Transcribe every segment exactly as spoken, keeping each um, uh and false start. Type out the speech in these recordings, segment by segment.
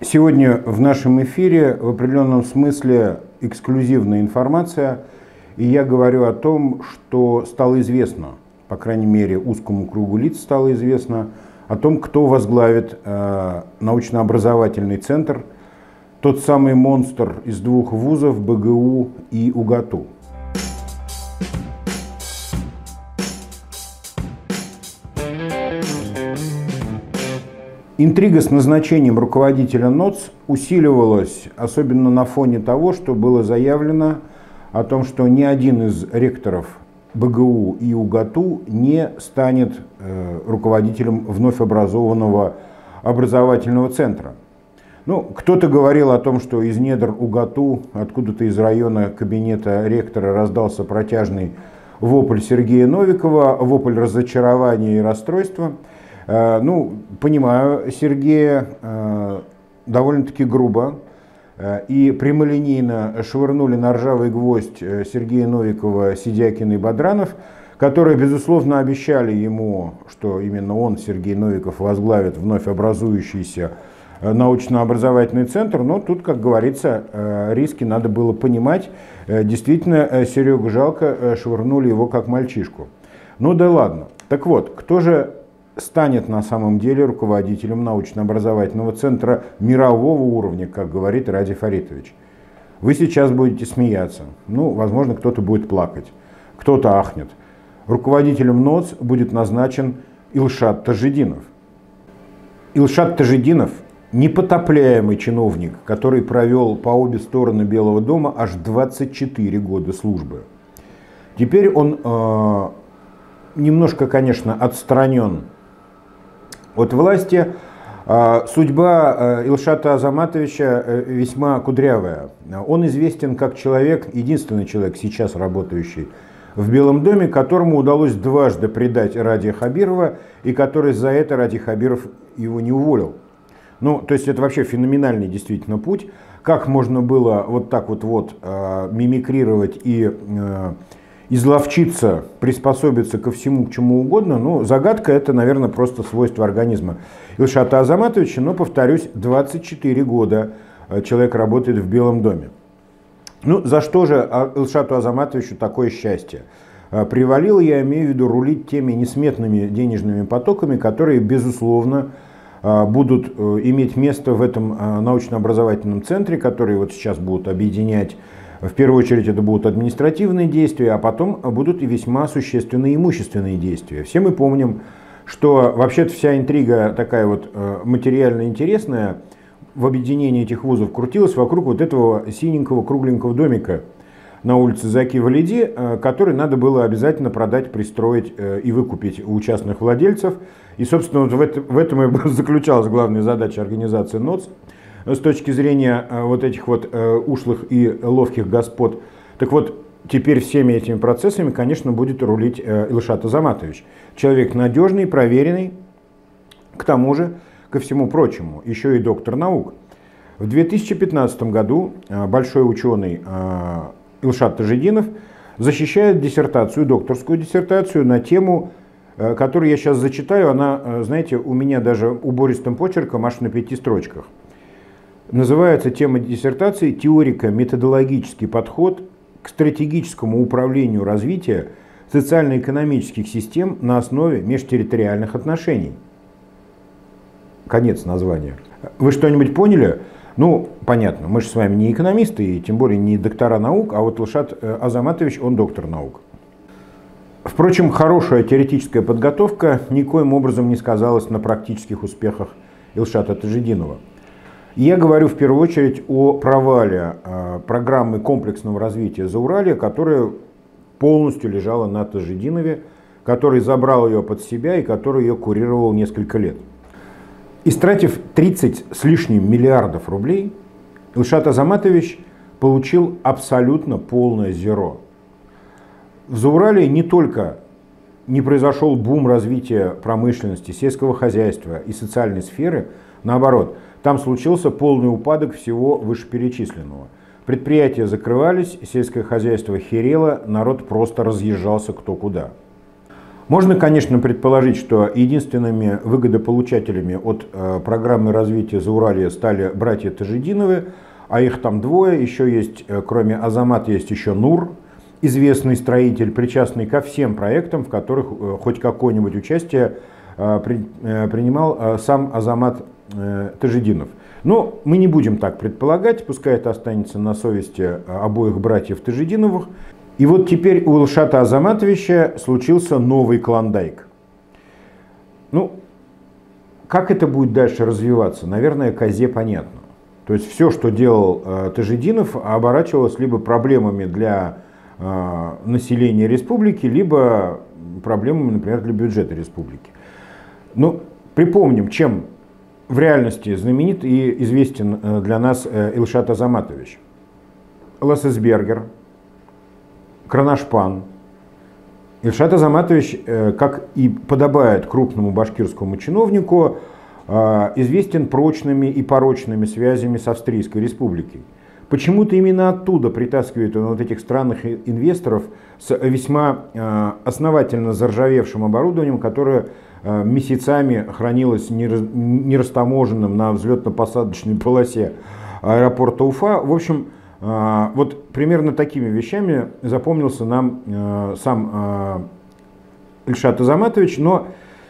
Сегодня в нашем эфире в определенном смысле эксклюзивная информация, и я говорю о том, что стало известно, по крайней мере узкому кругу лиц стало известно, о том, кто возглавит э, научно-образовательный центр, тот самый монстр из двух вузов БГУ и УГАТУ. Интрига с назначением руководителя НОЦ усиливалась, особенно на фоне того, что было заявлено о том, что ни один из ректоров БГУ и УГАТУ не станет э, руководителем вновь образованного образовательного центра. Ну, кто-то говорил о том, что из недр УГАТУ, откуда-то из района кабинета ректора раздался протяжный вопль Сергея Новикова, вопль разочарования и расстройства. Ну, понимаю, Сергея довольно-таки грубо и прямолинейно швырнули на ржавый гвоздь Сергея Новикова, Сидякин и Бадранов, которые, безусловно, обещали ему, что именно он, Сергей Новиков, возглавит вновь образующийся научно-образовательный центр, но тут, как говорится, риски надо было понимать. Действительно, Серегу жалко, швырнули его как мальчишку. Ну да ладно. Так вот, кто же станет на самом деле руководителем научно-образовательного центра мирового уровня, как говорит Ради Фаритович? Вы сейчас будете смеяться. Ну, возможно, кто-то будет плакать, кто-то ахнет. Руководителем НОЦ будет назначен Илшат Тажидинов. Илшат Тажидинов – непотопляемый чиновник, который провел по обе стороны Белого дома аж двадцать четыре года службы. Теперь он э, немножко, конечно, отстранен от власти. Судьба Илшата Азаматовича весьма кудрявая. Он известен как человек, единственный человек, сейчас работающий в Белом доме, которому удалось дважды предать Радия Хабирова, и который за это Радий Хабиров его не уволил. Ну, то есть это вообще феноменальный действительно путь. Как можно было вот так вот, вот мимикрировать и изловчиться, приспособиться ко всему, к чему угодно, ну, загадка — это, наверное, просто свойство организма Илшата Азаматовича, но, повторюсь, двадцать четыре года человек работает в Белом доме. Ну, за что же Илшату Азаматовичу такое счастье? Привалило, я имею в виду, рулить теми несметными денежными потоками, которые, безусловно, будут иметь место в этом научно-образовательном центре, которые вот сейчас будут объединять. В первую очередь это будут административные действия, а потом будут и весьма существенные имущественные действия. Все мы помним, что вообще-то вся интрига такая вот материально интересная в объединении этих вузов крутилась вокруг вот этого синенького кругленького домика на улице Заки-Валиди, который надо было обязательно продать, пристроить и выкупить у частных владельцев. И, собственно, вот в, это, в этом и заключалась главная задача организации НОЦ. С точки зрения вот этих вот ушлых и ловких господ. Так вот, теперь всеми этими процессами, конечно, будет рулить Илшат Азаматович. Человек надежный, проверенный, к тому же, ко всему прочему, еще и доктор наук. В две тысячи пятнадцатом году большой ученый Илшат Тажидинов защищает диссертацию, докторскую диссертацию на тему, которую я сейчас зачитаю. Она, знаете, у меня даже убористым почерком аж на пяти строчках. Называется тема диссертации «Теорико-методологический подход к стратегическому управлению развития социально-экономических систем на основе межтерриториальных отношений». Конец названия. Вы что-нибудь поняли? Ну, понятно, мы же с вами не экономисты, и тем более не доктора наук, а вот Илшат Азаматович, он доктор наук. Впрочем, хорошая теоретическая подготовка никоим образом не сказалась на практических успехах Илшата Тажидинова. Я говорю в первую очередь о провале э, программы комплексного развития Зауралья, которая полностью лежала на Тажидинове, который забрал ее под себя и который ее курировал несколько лет. Истратив тридцать с лишним миллиардов рублей, Илшат Азаматович получил абсолютно полное зеро. В Зауралье не только не произошел бум развития промышленности, сельского хозяйства и социальной сферы, наоборот, там случился полный упадок всего вышеперечисленного. Предприятия закрывались, сельское хозяйство херело, народ просто разъезжался кто куда. Можно, конечно, предположить, что единственными выгодополучателями от э, программы развития Зауралья стали братья Тажидиновы, а их там двое. Еще есть, э, кроме Азамата, есть еще Нур, известный строитель, причастный ко всем проектам, в которых э, хоть какое-нибудь участие э, при, э, принимал э, сам Азамат э, Тажидинов. Но мы не будем так предполагать, пускай это останется на совести обоих братьев Тажидиновых. И вот теперь у Илшата Азаматовича случился новый клондайк. Ну, как это будет дальше развиваться, наверное, козе понятно. То есть все, что делал э, Тажидинов, оборачивалось либо проблемами для э, населения республики, либо проблемами, например, для бюджета республики. Ну, припомним, чем в реальности знаменит и известен э, для нас э, Илшат Азаматович. Лассесбергер, Кроношпан. Илшат Азаматович, как и подобает крупному башкирскому чиновнику, известен прочными и порочными связями с Австрийской республикой. Почему-то именно оттуда притаскивает он вот этих странных инвесторов с весьма основательно заржавевшим оборудованием, которое месяцами хранилось нерастаможенным на взлетно-посадочной полосе аэропорта Уфа. В общем, вот примерно такими вещами запомнился нам э, сам э, Илшат Азаматович, но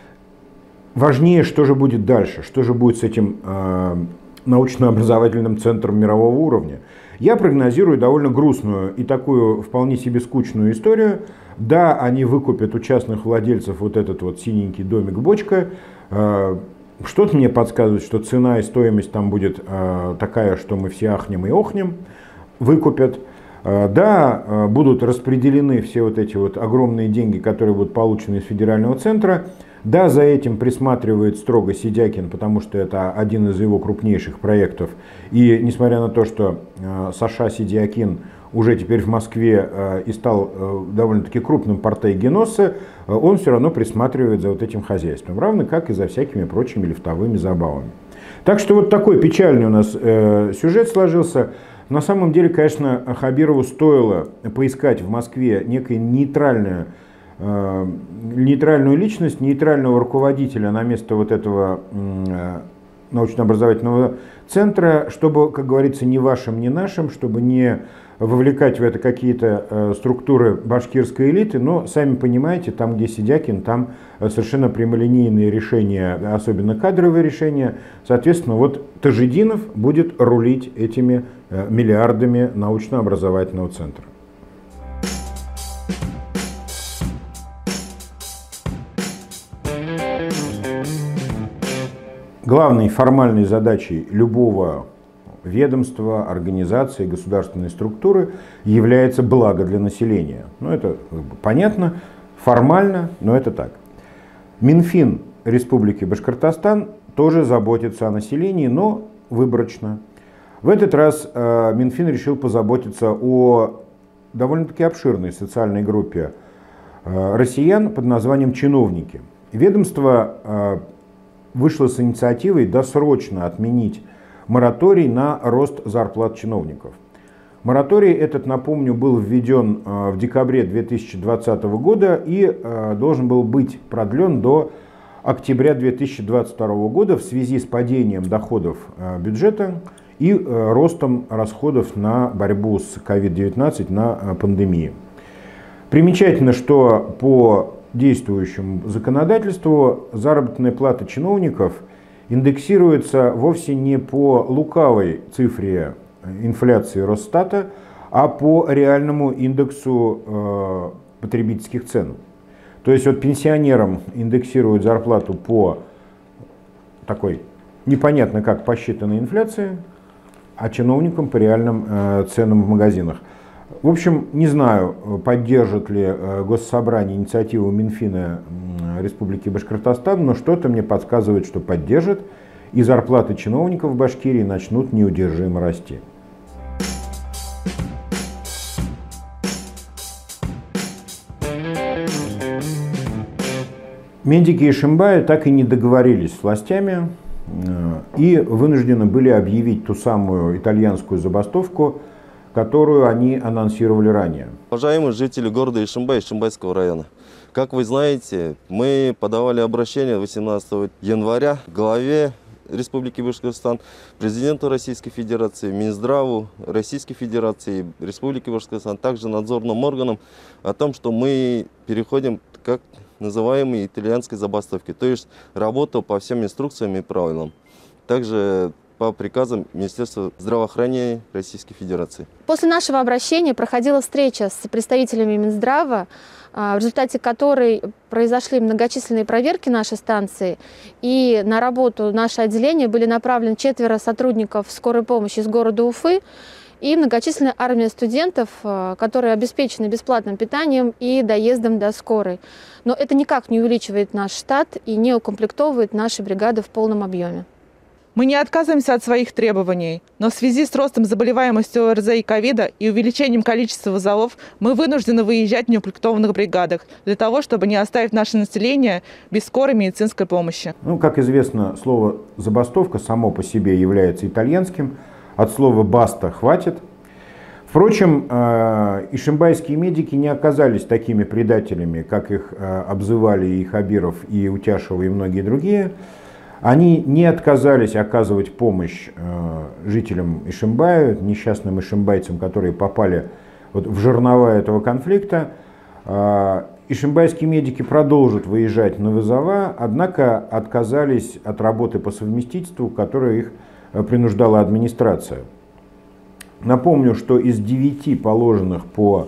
важнее, что же будет дальше, что же будет с этим э, научно-образовательным центром мирового уровня. Я прогнозирую довольно грустную и такую вполне себе скучную историю. Да, они выкупят у частных владельцев вот этот вот синенький домик-бочка. Э, что-то мне подсказывает, что цена и стоимость там будет э, такая, что мы все ахнем и охнем. Выкупят. Да, будут распределены все вот эти вот огромные деньги, которые будут получены из федерального центра. Да, за этим присматривает строго Сидякин, потому что это один из его крупнейших проектов. И несмотря на то, что Саша Сидякин уже теперь в Москве и стал довольно-таки крупным партей-геноссе, он все равно присматривает за вот этим хозяйством, равно как и за всякими прочими лифтовыми забавами. Так что вот такой печальный у нас сюжет сложился. На самом деле, конечно, Хабирову стоило поискать в Москве некую нейтральную, э, нейтральную личность, нейтрального руководителя на место вот этого э, научно-образовательного центра, чтобы, как говорится, ни вашим, ни нашим, чтобы не вовлекать в это какие-то э, структуры башкирской элиты, но, сами понимаете, там, где Сидякин, там совершенно прямолинейные решения, особенно кадровые решения. Соответственно, вот Тажидинов будет рулить этими э, миллиардами научно-образовательного центра. Главной формальной задачей любого ведомства, организации, государственной структуры является благо для населения. Ну, это понятно, формально, но это так. Минфин Республики Башкортостан тоже заботится о населении, но выборочно. В этот раз э, Минфин решил позаботиться о довольно-таки обширной социальной группе э, россиян под названием чиновники. Ведомство э, вышло с инициативой досрочно отменить мораторий на рост зарплат чиновников. Мораторий этот, напомню, был введен в декабре две тысячи двадцатого года и должен был быть продлен до октября две тысячи двадцать второго года в связи с падением доходов бюджета и ростом расходов на борьбу с ковид девятнадцать, на пандемию. Примечательно, что по действующему законодательству заработная плата чиновников индексируется вовсе не по лукавой цифре инфляции Росстата, а по реальному индексу э, потребительских цен. То есть вот пенсионерам индексируют зарплату по такой непонятно как посчитанной инфляции, а чиновникам по реальным э, ценам в магазинах. В общем, не знаю, поддержит ли Госсобрание инициативу Минфина Республики Башкортостан, но что-то мне подсказывает, что поддержит, и зарплаты чиновников в Башкирии начнут неудержимо расти. Медики Ишимбая так и не договорились с властями и вынуждены были объявить ту самую итальянскую забастовку, которую они анонсировали ранее. Уважаемые жители города Ишимбай, Ишимбайского района, Как вы знаете, мы подавали обращение восемнадцатого января главе Республики Башкортостан, президенту Российской Федерации, Минздраву Российской Федерации, Республики Башкортостан, также надзорным органам о том, что мы переходим к называемой итальянской забастовке, то есть работа по всем инструкциям и правилам. Также по приказам Министерства здравоохранения Российской Федерации. После нашего обращения проходила встреча с представителями Минздрава, в результате которой произошли многочисленные проверки нашей станции, и на работу наше отделение были направлены четверо сотрудников скорой помощи из города Уфы и многочисленная армия студентов, которые обеспечены бесплатным питанием и доездом до скорой. Но это никак не увеличивает наш штат и не укомплектовывает наши бригады в полном объеме. Мы не отказываемся от своих требований, но в связи с ростом заболеваемости ОРЗ и ковида и увеличением количества вызовов мы вынуждены выезжать в неукомплектованных бригадах для того, чтобы не оставить наше население без скорой медицинской помощи. Ну, как известно, слово «забастовка» само по себе является итальянским. От слова «баста» хватит. Впрочем, ишимбайские медики не оказались такими предателями, как их обзывали и Хабиров, и Утяшева, и многие другие. Они не отказались оказывать помощь жителям Ишимбая, несчастным ишимбайцам, которые попали вот в жернова этого конфликта. Ишимбайские медики продолжат выезжать на вызова, однако отказались от работы по совместительству, которая их принуждала администрация. Напомню, что из девяти положенных по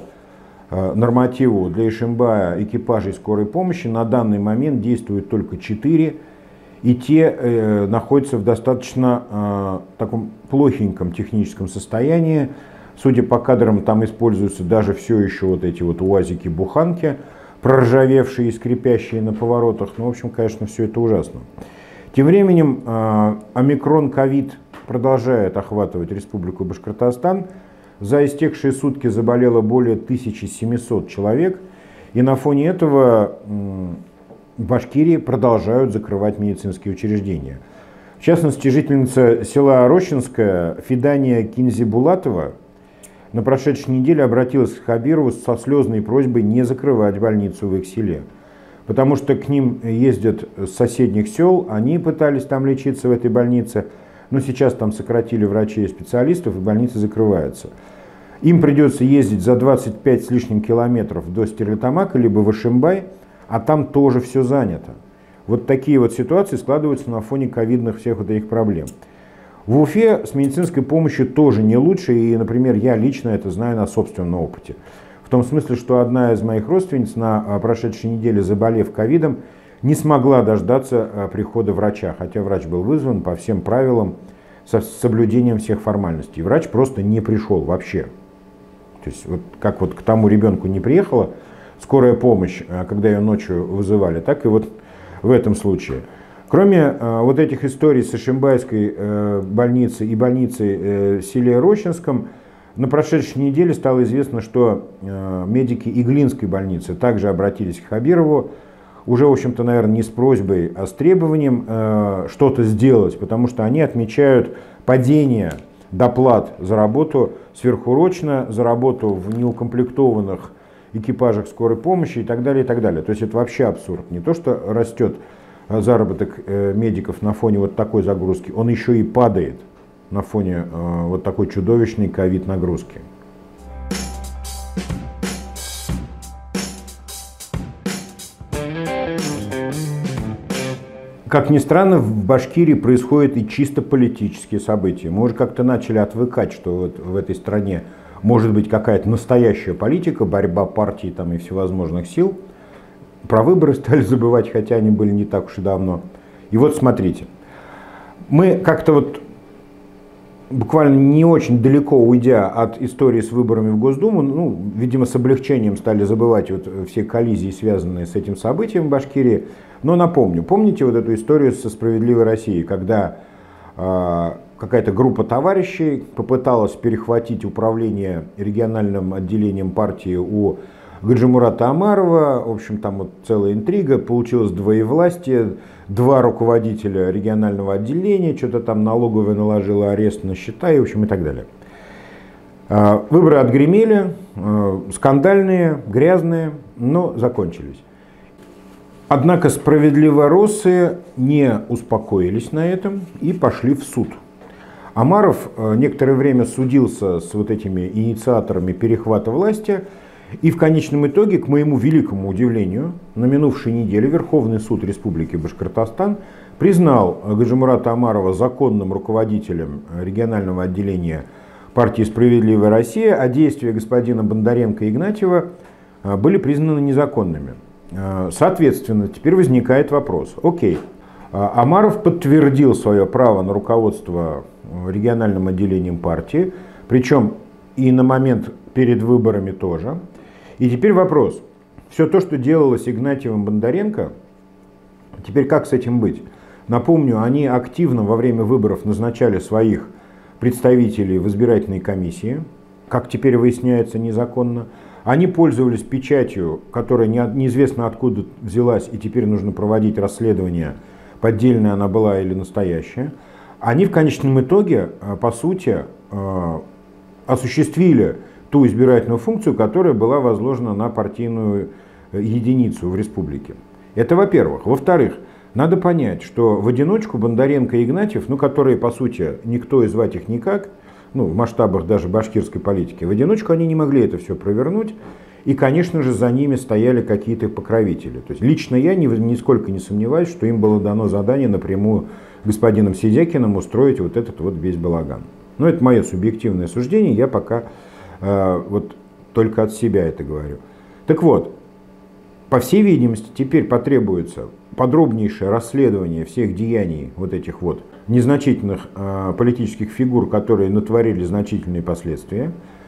нормативу для Ишимбая экипажей скорой помощи на данный момент действуют только четыре. И те э, находятся в достаточно э, таком плохеньком техническом состоянии. Судя по кадрам, там используются даже все еще вот эти вот УАЗики-буханки, проржавевшие и скрипящие на поворотах. Ну, в общем, конечно, все это ужасно. Тем временем э, омикрон-ковид продолжает охватывать Республику Башкортостан. За истекшие сутки заболело более тысячи семисот человек. И на фоне этого э, в Башкирии продолжают закрывать медицинские учреждения. В частности, жительница села Рощинское Фидания Кинзи-Булатова на прошедшей неделе обратилась к Хабирову со слезной просьбой не закрывать больницу в их селе. Потому что к ним ездят с соседних сел, они пытались там лечиться в этой больнице, но сейчас там сократили врачей и специалистов, и больница закрывается. Им придется ездить за двадцать пять с лишним километров до Стерлитамака, либо в Ишимбай, а там тоже все занято. Вот такие вот ситуации складываются на фоне ковидных всех вот этих проблем. В Уфе с медицинской помощью тоже не лучше, и, например, я лично это знаю на собственном опыте. В том смысле, что одна из моих родственниц на прошедшей неделе, заболев ковидом, не смогла дождаться прихода врача, хотя врач был вызван по всем правилам, со соблюдением всех формальностей. Врач просто не пришел вообще. То есть вот как вот к тому ребенку не приехала скорая помощь, когда ее ночью вызывали, так и вот в этом случае. Кроме э, вот этих историй с Ишимбайской э, больницей и больницей э, в селе Рощинском, на прошедшей неделе стало известно, что э, медики Иглинской больницы также обратились к Хабирову, уже, в общем-то, наверное, не с просьбой, а с требованием э, что-то сделать, потому что они отмечают падение доплат за работу сверхурочно, за работу в неукомплектованных экипажах скорой помощи и так далее, и так далее. То есть это вообще абсурд. Не то, что растет заработок медиков на фоне вот такой загрузки, он еще и падает на фоне вот такой чудовищной ковид-нагрузки. Как ни странно, в Башкирии происходят и чисто политические события. Мы уже как-то начали отвыкать, что вот в этой стране может быть какая-то настоящая политика, борьба партий там, и всевозможных сил. Про выборы стали забывать, хотя они были не так уж и давно. И вот смотрите, мы как-то вот буквально не очень далеко уйдя от истории с выборами в Госдуму, ну, видимо, с облегчением стали забывать вот все коллизии, связанные с этим событием в Башкирии. Но напомню, помните вот эту историю со «Справедливой Россией», когда э, какая-то группа товарищей попыталась перехватить управление региональным отделением партии у Гаджимурата Омарова. В общем, там вот целая интрига, получилось двоевластие, два руководителя регионального отделения, что-то там налоговая наложила арест на счета и, в общем, и так далее. Выборы отгремели, скандальные, грязные, но закончились. Однако справедливороссы не успокоились на этом и пошли в суд. Омаров некоторое время судился с вот этими инициаторами перехвата власти, и в конечном итоге, к моему великому удивлению, на минувшей неделе Верховный суд Республики Башкортостан признал Гаджимурата Омарова законным руководителем регионального отделения партии «Справедливая Россия», а действия господина Бондаренко и Игнатьева были признаны незаконными. Соответственно, теперь возникает вопрос. Окей, Омаров подтвердил свое право на руководство региональным отделением партии, причем и на момент перед выборами тоже. И теперь вопрос. Все то, что делалось Игнатьевым, Бондаренко, теперь как с этим быть? Напомню, они активно во время выборов назначали своих представителей в избирательной комиссии, как теперь выясняется, незаконно. Они пользовались печатью, которая неизвестно откуда взялась, и теперь нужно проводить расследование, поддельная она была или настоящая. Они в конечном итоге, по сути, осуществили ту избирательную функцию, которая была возложена на партийную единицу в республике. Это во-первых. Во-вторых, надо понять, что в одиночку Бондаренко и Игнатьев, ну, которые, по сути, никто и звать их никак, ну, в масштабах даже башкирской политики, в одиночку они не могли это все провернуть. И, конечно же, за ними стояли какие-то покровители. То есть лично я ни, нисколько не сомневаюсь, что им было дано задание напрямую господином Сидякиным устроить вот этот вот весь балаган. Но это мое субъективное суждение, я пока э, вот только от себя это говорю. Так вот, по всей видимости, теперь потребуется подробнейшее расследование всех деяний вот этих вот незначительных э, политических фигур, которые натворили значительные последствия.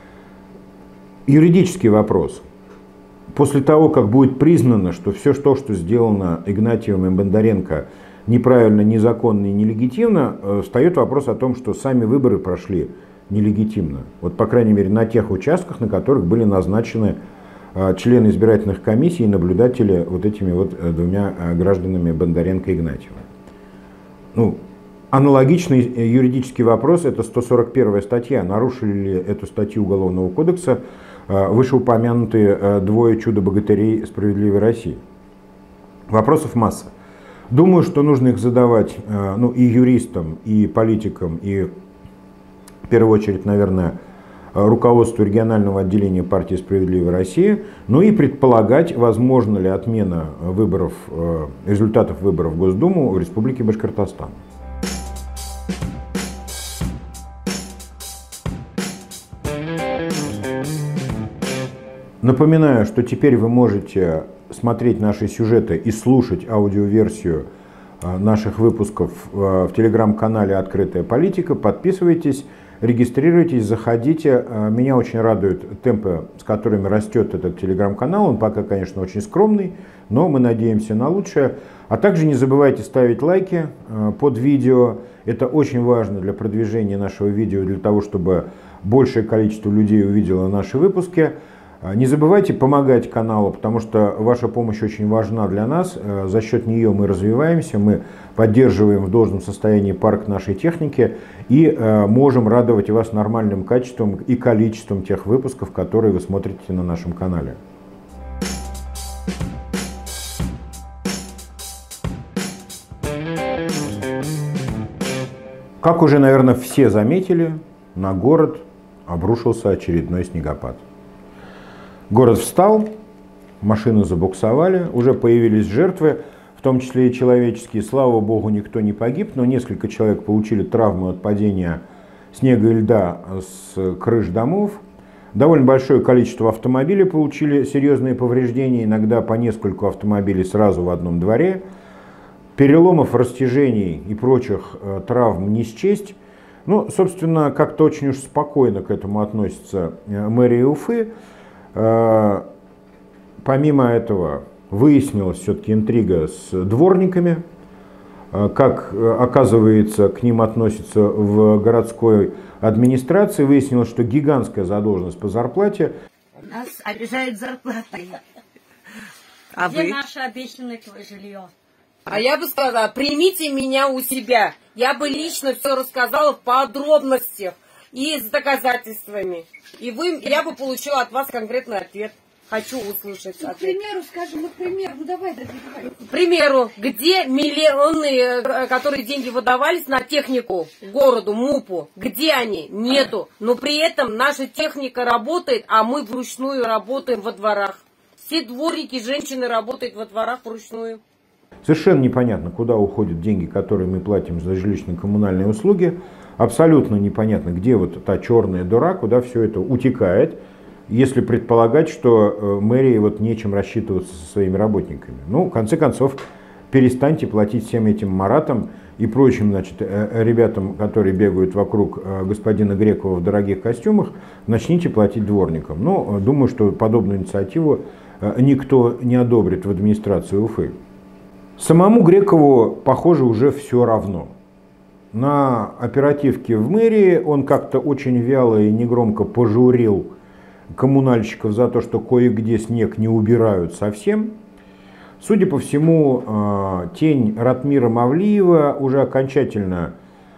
Юридический вопрос. После того, как будет признано, что все то, что сделано Игнатьевым и Бондаренко, неправильно, незаконно и нелегитимно, встает вопрос о том, что сами выборы прошли нелегитимно. Вот, по крайней мере, на тех участках, на которых были назначены члены избирательных комиссий и наблюдатели вот этими вот двумя гражданами Бондаренко и Игнатьева. Ну, аналогичный юридический вопрос – это сто сорок первая статья. Нарушили ли эту статью Уголовного кодекса вышеупомянутые двое чудо-богатырей «Справедливой России»? Вопросов масса. Думаю, что нужно их задавать ну, и юристам, и политикам, и в первую очередь, наверное, руководству регионального отделения партии «Справедливая Россия», ну и предполагать, возможно ли отмена выборов, результатов выборов в Госдуму в Республике Башкортостан. Напоминаю, что теперь вы можете смотреть наши сюжеты и слушать аудиоверсию наших выпусков в телеграм-канале «Открытая политика». Подписывайтесь, регистрируйтесь, заходите. Меня очень радуют темпы, с которыми растет этот телеграм-канал. Он пока, конечно, очень скромный, но мы надеемся на лучшее. А также не забывайте ставить лайки под видео. Это очень важно для продвижения нашего видео, для того, чтобы большее количество людей увидело наши выпуски. Не забывайте помогать каналу, потому что ваша помощь очень важна для нас. За счет нее мы развиваемся, мы поддерживаем в должном состоянии парк нашей техники и можем радовать вас нормальным качеством и количеством тех выпусков, которые вы смотрите на нашем канале. Как уже, наверное, все заметили, на город обрушился очередной снегопад. Город встал, машины забуксовали, уже появились жертвы, в том числе и человеческие. Слава богу, никто не погиб, но несколько человек получили травмы от падения снега и льда с крыш домов. Довольно большое количество автомобилей получили серьезные повреждения, иногда по нескольку автомобилей сразу в одном дворе. Переломов, растяжений и прочих травм не счесть. Ну, собственно, как-то очень уж спокойно к этому относится мэрия Уфы. Помимо этого выяснилась все-таки интрига с дворниками, как, оказывается, к ним относятся в городской администрации. Выяснилось, что гигантская задолженность по зарплате. Нас обижает зарплата. А Где вы? наше обещанное жилье? А я бы сказала, примите меня у себя. Я бы лично все рассказала в подробностях и с доказательствами. И вы, я бы получила от вас конкретный ответ. Хочу услышать Ну, к ответ. примеру, скажем, ну, к примеру, ну давай, добивай. К примеру, где миллионы, э, которые деньги выдавались на технику городу, МУПу, где они? Нету. Но при этом наша техника работает, а мы вручную работаем во дворах. Все дворники, женщины работают во дворах вручную. Совершенно непонятно, куда уходят деньги, которые мы платим за жилищно-коммунальные услуги. Абсолютно непонятно, где вот та черная дыра, куда все это утекает, если предполагать, что мэрии вот нечем рассчитываться со своими работниками. Ну, в конце концов, перестаньте платить всем этим маратам и прочим, значит, ребятам, которые бегают вокруг господина Грекова в дорогих костюмах, начните платить дворникам. Ну, думаю, что подобную инициативу никто не одобрит в администрации Уфы. Самому Грекову, похоже, уже все равно. На оперативке в мэрии он как-то очень вяло и негромко пожурил коммунальщиков за то, что кое-где снег не убирают совсем. Судя по всему, тень Ратмира Мавлиева уже окончательно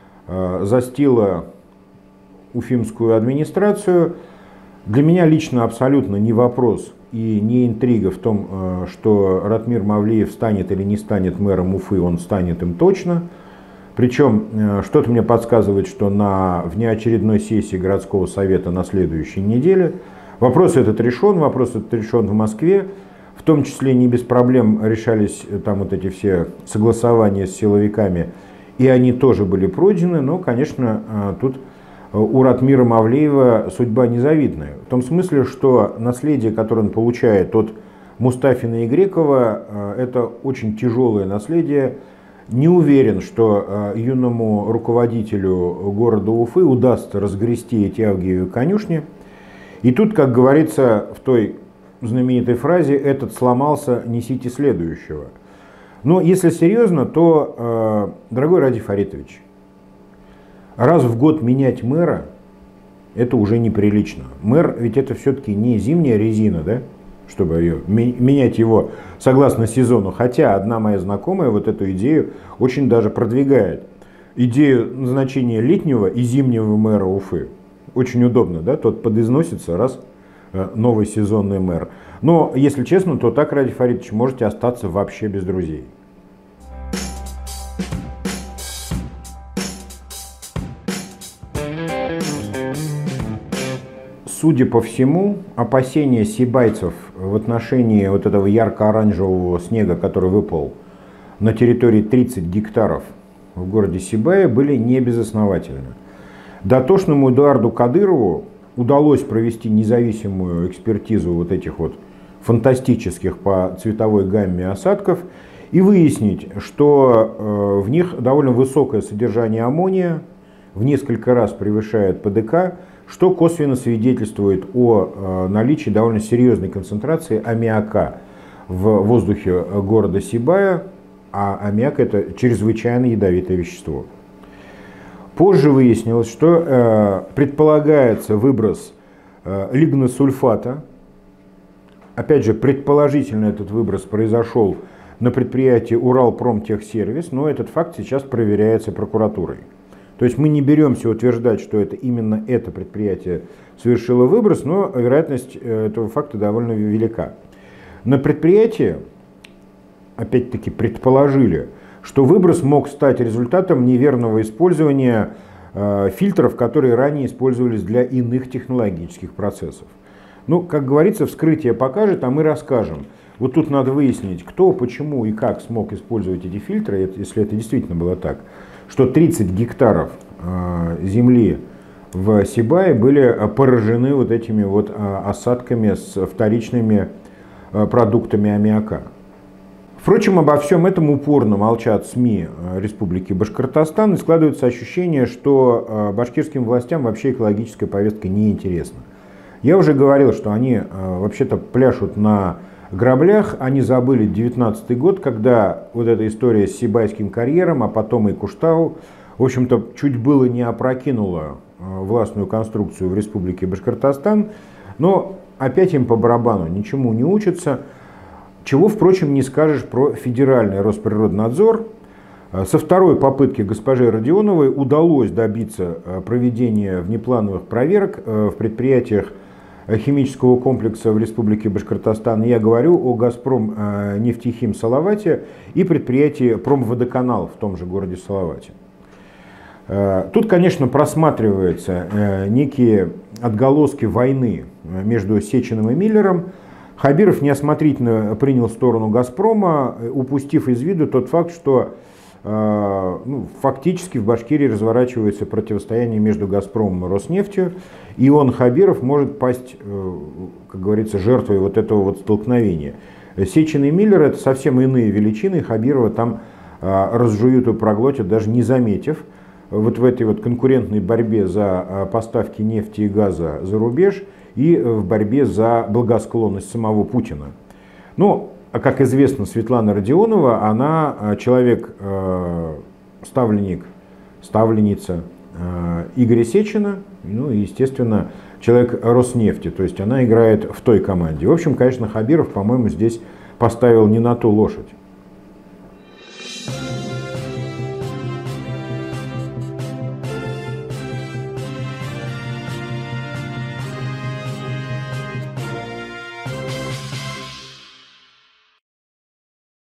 застила уфимскую администрацию. Для меня лично абсолютно не вопрос и не интрига в том, что Ратмир Мавлиев станет или не станет мэром Уфы, он станет им точно. Причем что-то мне подсказывает, что на внеочередной сессии городского совета на следующей неделе вопрос этот решен, вопрос этот решен в Москве. В том числе не без проблем решались там вот эти все согласования с силовиками, и они тоже были пройдены, но, конечно, тут у Ратмира Мавлиева судьба незавидная. В том смысле, что наследие, которое он получает от Мустафина и Грекова, это очень тяжелое наследие. Не уверен, что юному руководителю города Уфы удастся разгрести эти авгиевы конюшни. И тут, как говорится в той знаменитой фразе, этот сломался, несите следующего. Но если серьезно, то, дорогой Ради Фаритович, раз в год менять мэра, это уже неприлично. Мэр ведь это все-таки не зимняя резина, да? Чтобы ее, менять его согласно сезону. Хотя одна моя знакомая вот эту идею очень даже продвигает. Идею назначения летнего и зимнего мэра Уфы. Очень удобно, да? Тот подизносится, раз новый сезонный мэр. Но, если честно, то так, Ради Фаритович, можете остаться вообще без друзей. Судя по всему, опасения сибайцев в отношении вот этого ярко-оранжевого снега, который выпал на территории тридцати гектаров в городе Сибае, были не безосновательны. Дотошному Эдуарду Кадырову удалось провести независимую экспертизу вот этих вот фантастических по цветовой гамме осадков и выяснить, что в них довольно высокое содержание аммония, в несколько раз превышает ПДК, что косвенно свидетельствует о наличии довольно серьезной концентрации аммиака в воздухе города Сибая, а аммиак — это чрезвычайно ядовитое вещество. Позже выяснилось, что э, предполагается выброс э, лигносульфата. Опять же, предположительно этот выброс произошел на предприятии Уралпромтехсервис, но этот факт сейчас проверяется прокуратурой. То есть мы не беремся утверждать, что это именно это предприятие совершило выброс, но вероятность этого факта довольно велика. На предприятии, опять-таки, предположили, что выброс мог стать результатом неверного использования э, фильтров, которые ранее использовались для иных технологических процессов. Ну, как говорится, вскрытие покажет, а мы расскажем. Вот тут надо выяснить, кто, почему и как смог использовать эти фильтры, если это действительно было так, что тридцать гектаров э, земли в Сибае были поражены вот этими вот э, осадками с вторичными э, продуктами аммиака. Впрочем, обо всем этом упорно молчат СМИ Республики Башкортостан, и складывается ощущение, что башкирским властям вообще экологическая повестка не интересна. Я уже говорил, что они вообще-то пляшут на граблях, они забыли девятнадцатый год, когда вот эта история с Сибайским карьером, а потом и Куштау, в общем-то, чуть было не опрокинула властную конструкцию в Республике Башкортостан, но опять им по барабану, ничему не учатся. Чего, впрочем, не скажешь про федеральный Росприроднадзор. Со второй попытки госпоже Родионовой удалось добиться проведения внеплановых проверок в предприятиях химического комплекса в Республике Башкортостан. Я говорю о «Газпром нефтехим» Салавате и предприятии «Промводоканал» в том же городе Салавате. Тут, конечно, просматриваются некие отголоски войны между Сечиным и Миллером. Хабиров неосмотрительно принял сторону «Газпрома», упустив из виду тот факт, что ну, фактически в Башкирии разворачивается противостояние между «Газпромом» и «Роснефтью», и он, Хабиров, может пасть, как говорится, жертвой вот этого вот столкновения. Сечин и Миллер — это совсем иные величины, Хабирова там разжуют и проглотят, даже не заметив. Вот в этой вот конкурентной борьбе за поставки нефти и газа за рубеж и в борьбе за благосклонность самого Путина. Ну, а как известно, Светлана Родионова, она человек, ставленник, ставленница Игоря Сечина, ну и, естественно, человек Роснефти, то есть она играет в той команде. В общем, конечно, Хабиров, по-моему, здесь поставил не на ту лошадь.